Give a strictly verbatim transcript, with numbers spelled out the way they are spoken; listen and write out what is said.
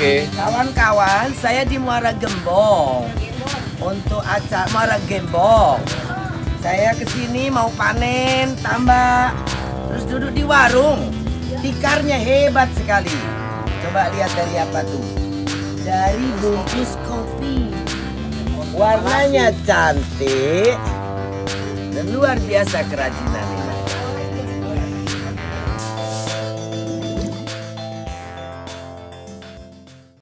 Oke. Kawan-kawan, saya di Muara Gembong untuk acara Muara Gembong. Saya kesini mau panen tambak, terus duduk di warung. Tikarnya hebat sekali. Coba lihat dari apa tuh? Dari bungkus kopi. Warnanya cantik dan luar biasa kerajinan ini.